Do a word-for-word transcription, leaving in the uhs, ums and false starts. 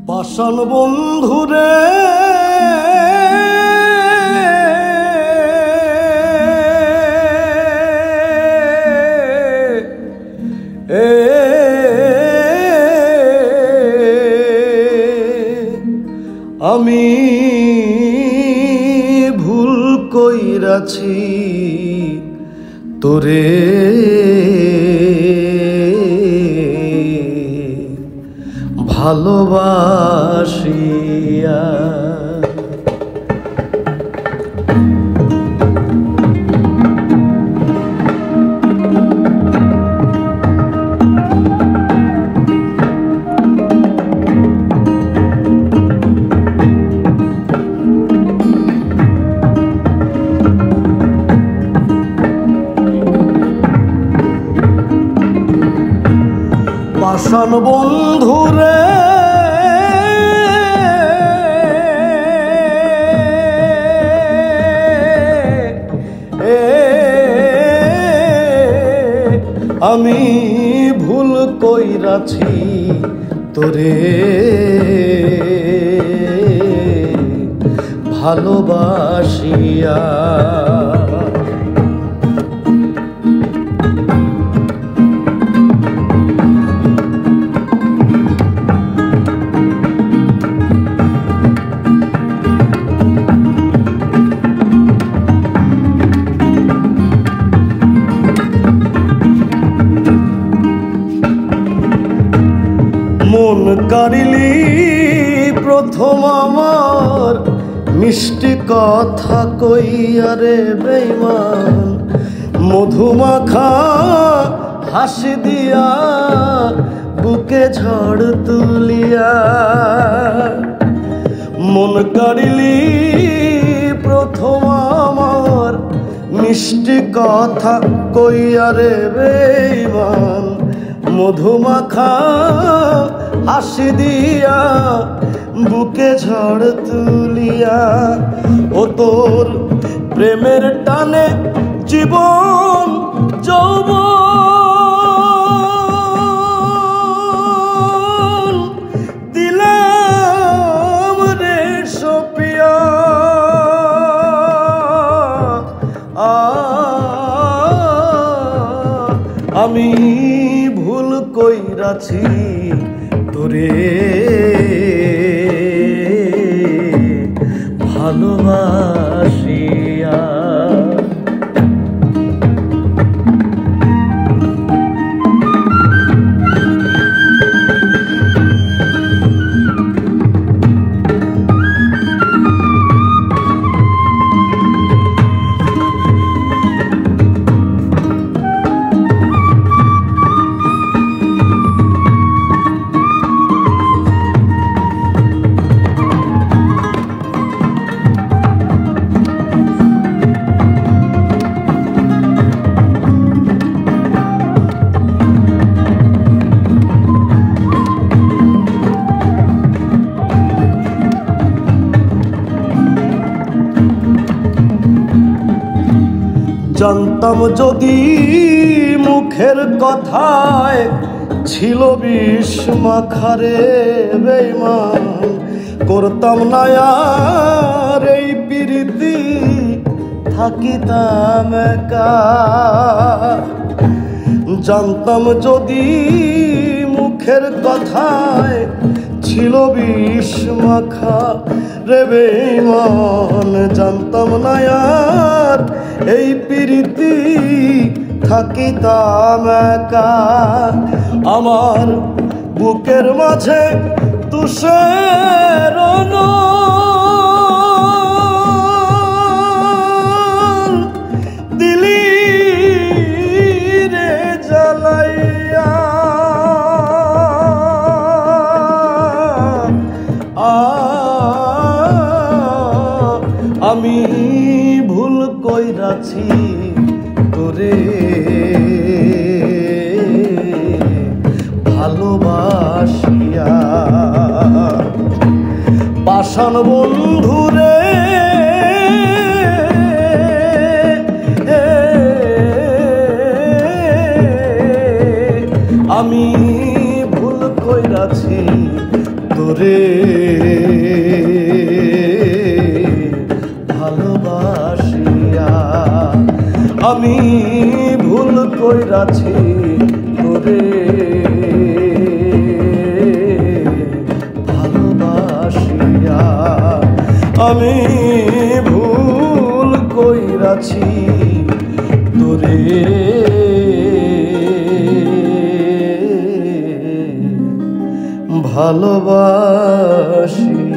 পাষাণ বন্ধুরে এ আমি ভুল কইরাছি তোরে ভালোবাসিয়া। পাষাণ বন্ধুরে আমি ভুল কইরাছি তোরে ভালোবাসিয়া। মন কাড়িলি প্রথম আমার মিষ্টি কথা কইয়া রে বেঈমান, মধুমাখা হাসি দিয়া বুকে ঝড় তুলিয়া। মন কাড়িলি প্রথম আমার মিষ্টি কথা কইয়া রে বেঈমান, মধুমাখা হাসি দিয়া বুকে ঝড় তুলিয়া। ও তোর প্রেমের টানে জীবন যৌবন দিলাম রে সপিয়া। আমি ভুল কইরাছি তোরে ভালোবাসিয়া। জানতাম যদি মুখের কথায় ছিল বিষ মাখা রে বেঈমান, করতাম না আর এই প্রীতি থাকিতাম একা। জানতাম যদি মুখের কথায় ছিল বিষ মাখা রে বেঈমান, জানতাম না আর এই প্রীতি থাকিতাম একা। আমার বুকের মাঝে তুষের দিলি রে জ্বালাইয়া। আমি ভুল কইরাছি তোরে ভালোবাসিয়া। পাষাণ বন্ধুরে আমি ভুল কইরাছি তোরে তোরে ভালোবাসিয়া আমি ভুল কইরাছি তোরে ভালোবাসিয়া আমি ভুল কইরাছি তোরে ভালোবাসি।